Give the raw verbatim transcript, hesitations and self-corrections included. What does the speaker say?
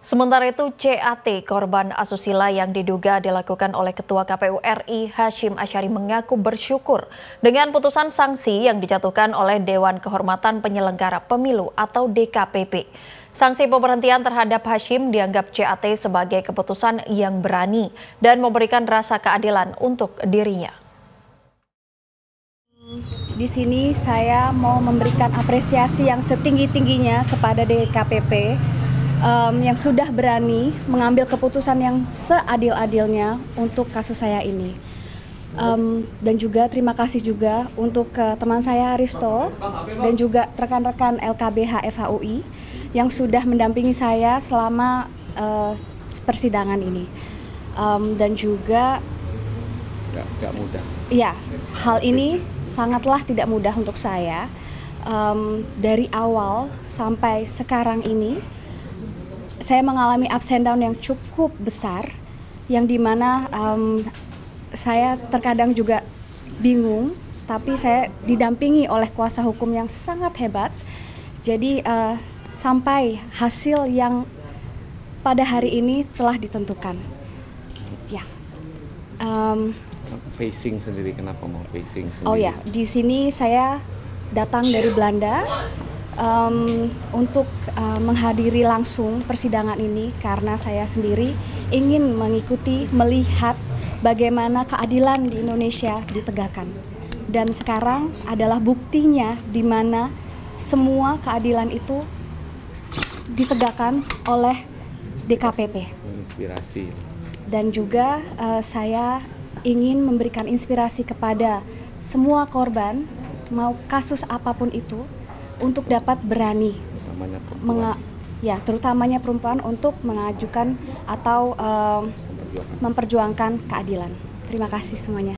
Sementara itu, C A T, korban asusila yang diduga dilakukan oleh Ketua K P U R I Hasyim Asyari mengaku bersyukur dengan putusan sanksi yang dijatuhkan oleh Dewan Kehormatan Penyelenggara Pemilu atau D K P P. Sanksi pemberhentian terhadap Hasyim dianggap C A T sebagai keputusan yang berani dan memberikan rasa keadilan untuk dirinya. Di sini saya mau memberikan apresiasi yang setinggi-tingginya kepada D K P P um, yang sudah berani mengambil keputusan yang seadil-adilnya untuk kasus saya ini. Um, dan juga terima kasih juga untuk uh, teman saya Risto dan juga rekan-rekan L K B H F H U I yang sudah mendampingi saya selama uh, persidangan ini. Um, dan juga Gak, gak mudah. Ya, hal ini sangatlah tidak mudah untuk saya. Um, dari awal sampai sekarang ini, saya mengalami ups and down yang cukup besar, yang dimana um, saya terkadang juga bingung, tapi saya didampingi oleh kuasa hukum yang sangat hebat. Jadi uh, sampai hasil yang pada hari ini telah ditentukan. Ya. Um, Facing sendiri, kenapa mau facing sendiri? Oh ya, di sini saya datang dari Belanda um, untuk uh, menghadiri langsung persidangan ini karena saya sendiri ingin mengikuti, melihat bagaimana keadilan di Indonesia ditegakkan. Dan sekarang adalah buktinya di mana semua keadilan itu ditegakkan oleh D K P P. Inspirasi. Dan juga uh, saya ingin memberikan inspirasi kepada semua korban, mau kasus apapun itu, untuk dapat berani, Terutamanya perempuan. menga- ya terutamanya perempuan untuk mengajukan atau uh, Memperjuangkan. memperjuangkan keadilan. Terima kasih semuanya.